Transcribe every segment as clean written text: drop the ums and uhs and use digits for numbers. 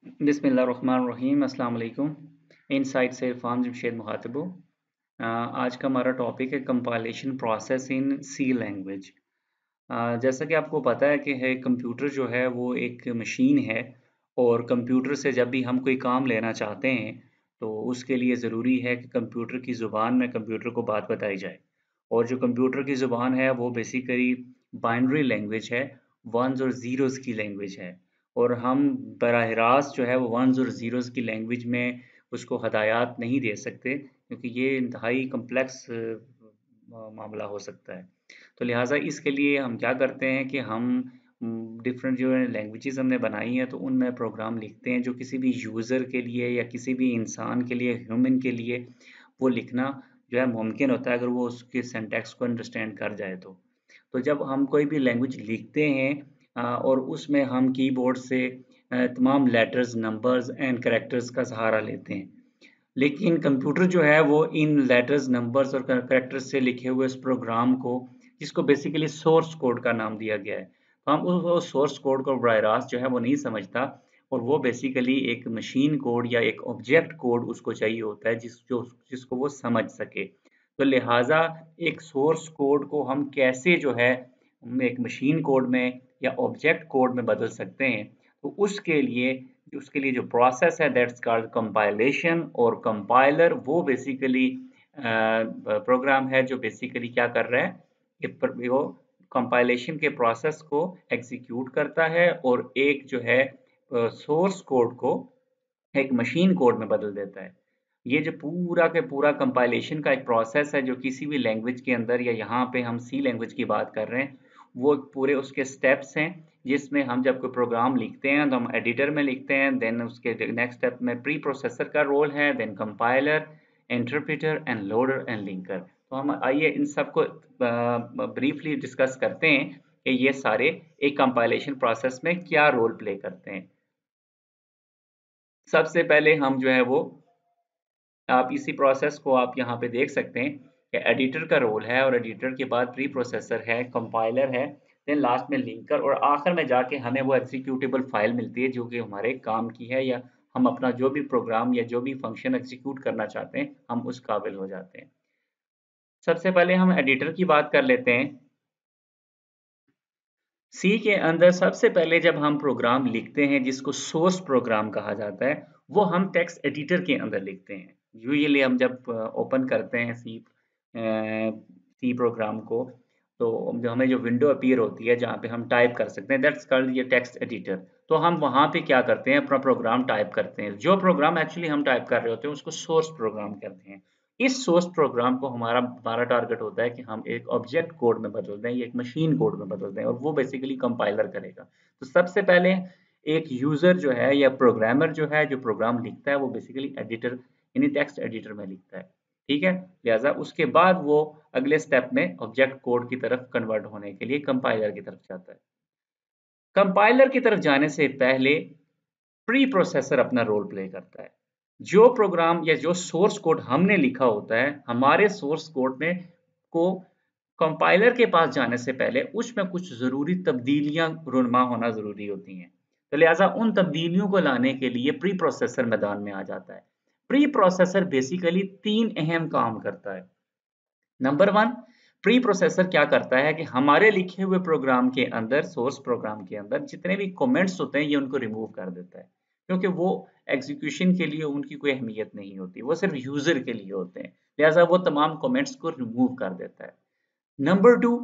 बिस्मिल्लाहिर्रहमानिर्रहीम अस्सलाम वालेकुम। इनसाइट से इरफान जमशेद मुखातिब हूँ। आज का हमारा टॉपिक है compilation process in C language. जैसा कि आपको पता है कि कंप्यूटर जो है वो एक मशीन है और कंप्यूटर से जब भी हम कोई काम लेना चाहते हैं तो उसके लिए ज़रूरी है कि कंप्यूटर की ज़ुबान में कंप्यूटर को बात बताई जाए। और जो कंप्यूटर की ज़ुबान है वो बेसिकली बाइनरी लैंग्वेज है, वन्स और ज़ीरोज़ की लैंग्वेज है। और हम बराह रास्त जो है वो वन्स और ज़ीरोज़ की लैंग्वेज में उसको हदायत नहीं दे सकते क्योंकि ये इंतहाई कम्प्लेक्स मामला हो सकता है। तो लिहाज़ा इसके लिए हम क्या करते हैं कि हम डिफरेंट जो है लैंग्वेजेस हमने बनाई हैं तो उनमें प्रोग्राम लिखते हैं जो किसी भी यूज़र के लिए या किसी भी इंसान के लिए, ह्यूमन के लिए वो लिखना जो है मुमकिन होता है अगर वो उसके सिंटैक्स को अंडरस्टैंड कर जाए तो। तो जब हम कोई भी लैंग्वेज लिखते हैं और उसमें हम कीबोर्ड से तमाम लेटर्स, नंबर्स एंड कैरेक्टर्स का सहारा लेते हैं। लेकिन कंप्यूटर जो है वो इन लेटर्स, नंबर्स और कैरेक्टर्स से लिखे हुए इस प्रोग्राम को जिसको बेसिकली सोर्स कोड का नाम दिया गया है। तो हम उस सोर्स कोड को बराह रास्त जो है वो नहीं समझता और वो बेसिकली एक मशीन कोड या एक ऑब्जेक्ट कोड उसको चाहिए होता है जिसको वो समझ सके। तो लिहाज़ा एक सोर्स कोड को हम कैसे जो है एक मशीन कोड में या ऑब्जेक्ट कोड में बदल सकते हैं, तो उसके लिए जो प्रोसेस है दैट्स कॉल्ड कंपाइलेशन। और कंपाइलर वो बेसिकली प्रोग्राम है जो बेसिकली क्या कर रहा है कि वो कंपाइलेशन के प्रोसेस को एग्जीक्यूट करता है और एक जो है सोर्स कोड को एक मशीन कोड में बदल देता है। ये जो पूरा के पूरा कंपाइलेशन का एक प्रोसेस है जो किसी भी लैंग्वेज के अंदर या यहाँ पे हम सी लैंग्वेज की बात कर रहे हैं, वो पूरे उसके स्टेप्स हैं जिसमें हम जब कोई प्रोग्राम लिखते हैं तो हम एडिटर में लिखते हैं, देन उसके नेक्स्ट स्टेप में प्री प्रोसेसर का रोल है, then compiler, interpreter and loader and linker. तो हम आइए इन सबको ब्रीफली डिस्कस करते हैं कि ये सारे एक कंपाइलेशन प्रोसेस में क्या रोल प्ले करते हैं। सबसे पहले हम जो है वो आप इसी प्रोसेस को आप यहाँ पे देख सकते हैं कि एडिटर का रोल है और एडिटर के बाद प्री प्रोसेसर है, कंपाइलर है, देन लास्ट में लिंकर और आखिर में जाके हमें वो एग्जीक्यूटेबल फाइल मिलती है जो कि हमारे काम की है या हम अपना जो भी प्रोग्राम या जो भी फंक्शन एग्जीक्यूट करना चाहते हैं हम उस काबिल हो जाते हैं। सबसे पहले हम एडिटर की बात कर लेते हैं। सी के अंदर सबसे पहले जब हम प्रोग्राम लिखते हैं जिसको सोर्स प्रोग्राम कहा जाता है, वो हम टेक्स्ट एडिटर के अंदर लिखते हैं। यूजुअली हम जब ओपन करते हैं सी प्रोग्राम को, तो जो हमें जो विंडो अपीयर होती है जहाँ पे हम टाइप कर सकते हैं दैट्स कॉल्ड ये टेक्स्ट एडिटर। तो हम वहाँ पे क्या करते हैं अपना प्रोग्राम टाइप करते हैं। जो प्रोग्राम एक्चुअली हम टाइप कर रहे होते हैं उसको सोर्स प्रोग्राम कहते हैं। इस सोर्स प्रोग्राम को हमारा हमारा टारगेट होता है कि हम एक ऑब्जेक्ट कोड में बदल दें, एक मशीन कोड में बदल दें और वो बेसिकली कंपाइलर करेगा। तो सबसे पहले एक यूजर जो है या प्रोग्रामर जो है जो प्रोग्राम लिखता है वो बेसिकली एडिटर यानी टेक्स्ट एडिटर में लिखता है। ठीक है, लिहाजा उसके बाद वो अगले स्टेप में ऑब्जेक्ट कोड की तरफ कन्वर्ट होने के लिए कंपाइलर की तरफ जाता है। कंपाइलर की तरफ जाने से पहले प्री प्रोसेसर अपना रोल प्ले करता है। जो प्रोग्राम या जो सोर्स कोड हमने लिखा होता है, हमारे सोर्स कोड में को कंपाइलर के पास जाने से पहले उसमें कुछ ज़रूरी तब्दीलियाँ रुनमा होना ज़रूरी होती हैं। तो लिहाज़ा उन तब्दीलियों को लाने के लिए प्री प्रोसेसर मैदान में आ जाता है। प्री प्रोसेसर बेसिकली 3 अहम काम करता है। नंबर 1, प्री प्रोसेसर क्या करता है कि हमारे लिखे हुए प्रोग्राम के अंदर, सोर्स प्रोग्राम के अंदर जितने भी कमेंट्स होते हैं ये उनको रिमूव कर देता है क्योंकि वो एग्जीक्यूशन के लिए उनकी कोई अहमियत नहीं होती, वो सिर्फ यूजर के लिए होते हैं। लिहाजा वो तमाम कमेंट्स को रिमूव कर देता है। नंबर 2,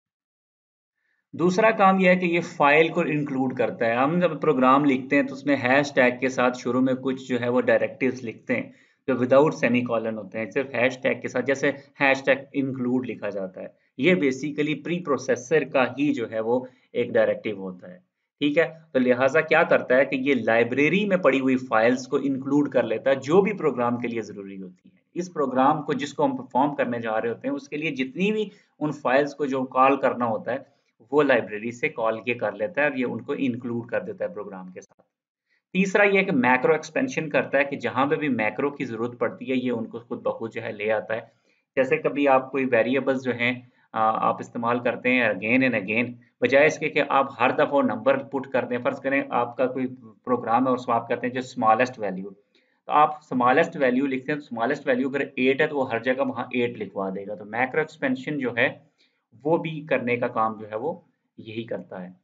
दूसरा काम यह है कि ये फाइल को इंक्लूड करता है। हम जब प्रोग्राम लिखते हैं तो उसमें हैश टैग के साथ शुरू में कुछ जो है वो डायरेक्टिव्स लिखते हैं जो विदाउट सेमीकोलन होते हैं, सिर्फ हैश टैग के साथ, जैसे हैश टैग इंक्लूड लिखा जाता है। ये बेसिकली प्री प्रोसेसर का ही जो है वो एक डायरेक्टिव होता है। ठीक है, तो लिहाजा क्या करता है कि ये लाइब्रेरी में पड़ी हुई फाइल्स को इंक्लूड कर लेता है जो भी प्रोग्राम के लिए ज़रूरी होती है। इस प्रोग्राम को जिसको हम परफॉर्म करने जा रहे होते हैं उसके लिए जितनी भी उन फाइल्स को जो कॉल करना होता है वो लाइब्रेरी से कॉल ये कर लेता है और ये उनको इंक्लूड कर देता है प्रोग्राम के साथ। तीसरा ये कि मैक्रो एक्सपेंशन करता है कि जहाँ पे भी मैक्रो की ज़रूरत पड़ती है ये उनको खुद ब खुद जो है ले आता है। जैसे कभी आप कोई वेरिएबल्स जो हैं आप इस्तेमाल करते हैं अगेन एंड अगेन, बजाय इसके कि आप हर दफ़ा वो नंबर पुट करते हैं। फ़र्ज़ करें आपका कोई प्रोग्राम है और उसमें आप कहते हैं जो स्मॉलेस्ट वैल्यू, तो आप स्मॉलेस्ट वैल्यू लिखते हैं, तो स्मॉलेस्ट वैल्यू अगर 8 है तो वो हर जगह वहाँ 8 लिखवा देगा। तो मैक्रो एक्सपेंशन जो है वो भी करने का काम जो है वो यही करता है।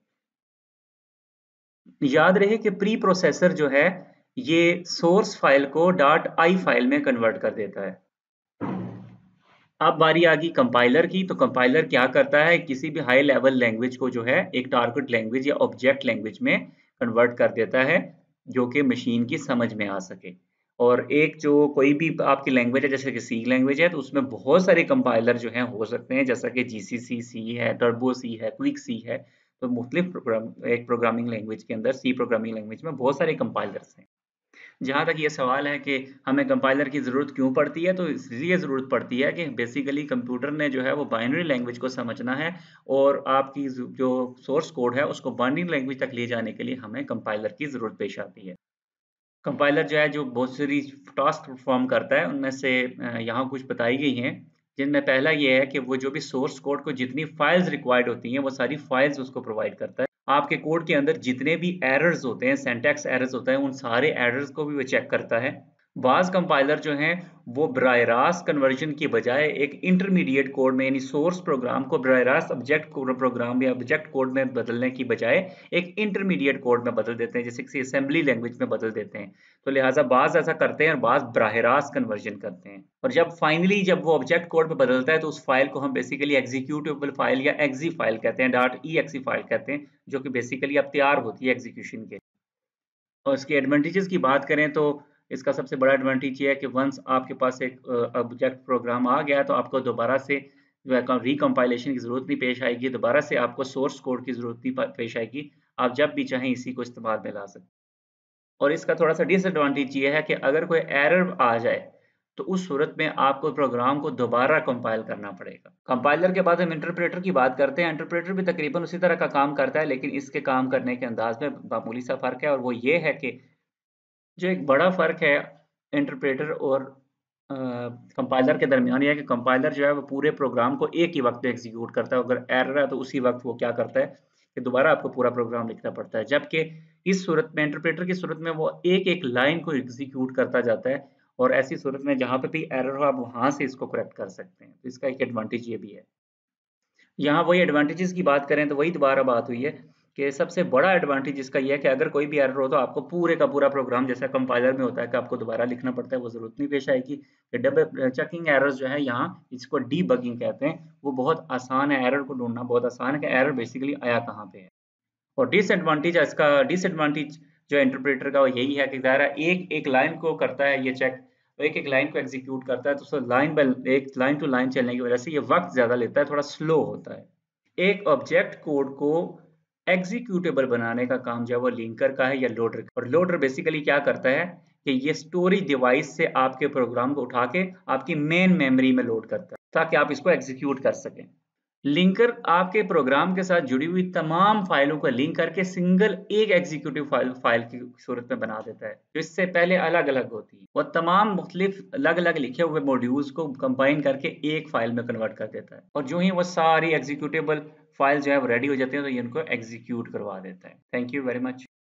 याद रहे कि प्री प्रोसेसर जो है ये सोर्स फाइल को डॉट आई फाइल में कन्वर्ट कर देता है। अब बारी आ गई कंपाइलर की, तो कंपाइलर क्या करता है, किसी भी हाई लेवल लैंग्वेज को जो है एक टारगेट लैंग्वेज या ऑब्जेक्ट लैंग्वेज में कन्वर्ट कर देता है, जो कि मशीन की समझ में आ सके। और एक जो कोई भी आपकी लैंग्वेज है, जैसे कि सी लैंग्वेज है, तो उसमें बहुत सारे कंपाइलर जो हैं हो सकते हैं, जैसा कि जीसीसी सी है, टर्बो सी है, क्विक सी है। तो मुख्तलिफ एक प्रोग्रामिंग लैंग्वेज के अंदर, सी प्रोग्रामिंग लैंग्वेज में बहुत सारे कंपाइलर्स हैं। जहाँ तक ये सवाल है कि हमें कंपाइलर की ज़रूरत क्यों पड़ती है, तो इसलिए ज़रूरत पड़ती है कि बेसिकली कंप्यूटर ने जो है वो बाइनरी लैंग्वेज को समझना है, और आपकी जो सोर्स कोड है उसको बाइनरी लैंग्वेज तक ले जाने के लिए हमें कंपाइलर की ज़रूरत पेश आती है। कंपाइलर जो है जो बहुत सारी टास्क परफॉर्म करता है, उनमें से यहाँ कुछ बताई गई हैं, जिनमें पहला ये है कि वो जो भी सोर्स कोड को जितनी फाइल्स रिक्वायर्ड होती हैं वो सारी फाइल्स उसको प्रोवाइड करता है। आपके कोड के अंदर जितने भी एरर्स होते हैं, सिंटैक्स एरर्स होते हैं, उन सारे एरर्स को भी वो चेक करता है। बाज़ कंपाइलर जो हैं वो बराह रास्त कन्वर्जन की बजाय एक इंटरमीडिएट कोड में, यानी सोर्स प्रोग्राम को बराह रास्त ऑब्जेक्ट प्रोग्राम या ऑब्जेक्ट कोड में बदलने की बजाय एक इंटरमीडिएट कोड में बदल देते हैं, जैसे किसी असेंबली लैंग्वेज में बदल देते हैं। तो लिहाजा बाज़ ऐसा करते हैं और बाज़ बराह रास्त कन्वर्जन करते हैं। और जब वो ऑब्जेक्ट कोड में बदलता है तो उस फाइल को हम बेसिकली एग्जीक्यूटेबल फाइल या एक्जी फाइल कहते हैं, .exe फाइल कहते हैं, जो कि बेसिकली अब तैयार होती है एग्जीक्यूशन के। और इसके एडवांटेजेस की बात करें तो इसका सबसे बड़ा एडवांटेज ये है कि वंस आपके पास एक ऑब्जेक्ट प्रोग्राम आ गया, तो आपको दोबारा से जो है रिकम्पाइलेशन की ज़रूरत नहीं पेश आएगी, दोबारा से आपको सोर्स कोड की ज़रूरत नहीं पेश आएगी। आप जब भी चाहें इसी को इस्तेमाल में ला सकते हैं। और इसका थोड़ा-सा डिसएडवांटेज ये है कि अगर कोई एरर आ जाए, तो उस सूरत में आपको प्रोग्राम को दोबारा कंपाइल करना पड़ेगा। कंपाइलर के बाद हम इंटरप्रेटर की बात करते हैं। इंटरप्रेटर भी तकरीबन उसी तरह का काम करता है, लेकिन इसके काम करने के अंदाज़ में मामूली सा फ़र्क है, और वो ये है कि जो एक बड़ा फ़र्क है इंटरप्रेटर और कंपाइलर के दरमियान, ये है कि कंपाइलर जो है वो पूरे प्रोग्राम को एक ही वक़्त में एग्ज़ीक्यूट करता है। अगर एरर है तो उसी वक़्त वो क्या करता है कि दोबारा आपको पूरा प्रोग्राम लिखना पड़ता है। जबकि इस सूरत में, इंटरप्रेटर की सूरत में, वो एक-एक लाइन को एग्ज़ीक्यूट करता जाता है, और ऐसी सूरत में जहाँ पे भी एरर हो आप वहाँ से इसको करेक्ट कर सकते हैं। तो इसका एक एडवांटेज ये भी है। यहाँ वही एडवांटेजेस की बात करें तो वही दोबारा बात हुई है कि सबसे बड़ा एडवांटेज इसका ये है कि अगर कोई भी एरर हो तो आपको पूरे का पूरा प्रोग्राम, जैसा कंपाइलर में होता है कि आपको दोबारा लिखना पड़ता है, वो ज़रूरत नहीं पेश आएगी। कि डबल चेकिंग एरर्स जो है, यहाँ इसको डीबगिंग कहते हैं, वो बहुत आसान है, एरर को ढूँढना बहुत आसान है कि एरर बेसिकली आया कहाँ पे है। और डिसएडवांटेज जो इंटरप्रेटर का वो यही है कि ज़ाहिर है एक-एक लाइन को करता है ये चेक, तो एक-एक लाइन को एग्ज़ीक्यूट करता है, तो उसको लाइन बाय एक लाइन टू लाइन चलने की वज़ह से ये वक़्त ज़्यादा लेता है, थोड़ा स्लो होता है। एक ऑब्जेक्ट कोड को एग्जीक्यूटेबल बनाने का काम जो है वो लिंकर का है या लोडर का। और लोडर बेसिकली क्या करता है कि ये स्टोरेज डिवाइस से आपके प्रोग्राम को उठा के आपकी मेन मेमोरी में लोड करता है, ताकि आप इसको एग्जीक्यूट कर सकें। लिंकर आपके प्रोग्राम के साथ जुड़ी हुई तमाम फाइलों को लिंक करके सिंगल एक एग्जीक्यूटिव फाइल की सूरत में बना देता है, जो इससे पहले अलग अलग होती है। वो तमाम मुख्तलिफ अलग अलग लिखे हुए मॉड्यूल्स को कंबाइन करके एक फाइल में कन्वर्ट कर देता है, और जो ही वो सारी एग्जीक्यूटेबल फाइल जो है वो रेडी हो जाती है, तो ये उनको एग्जीक्यूट करवा देता है। Thank you very much.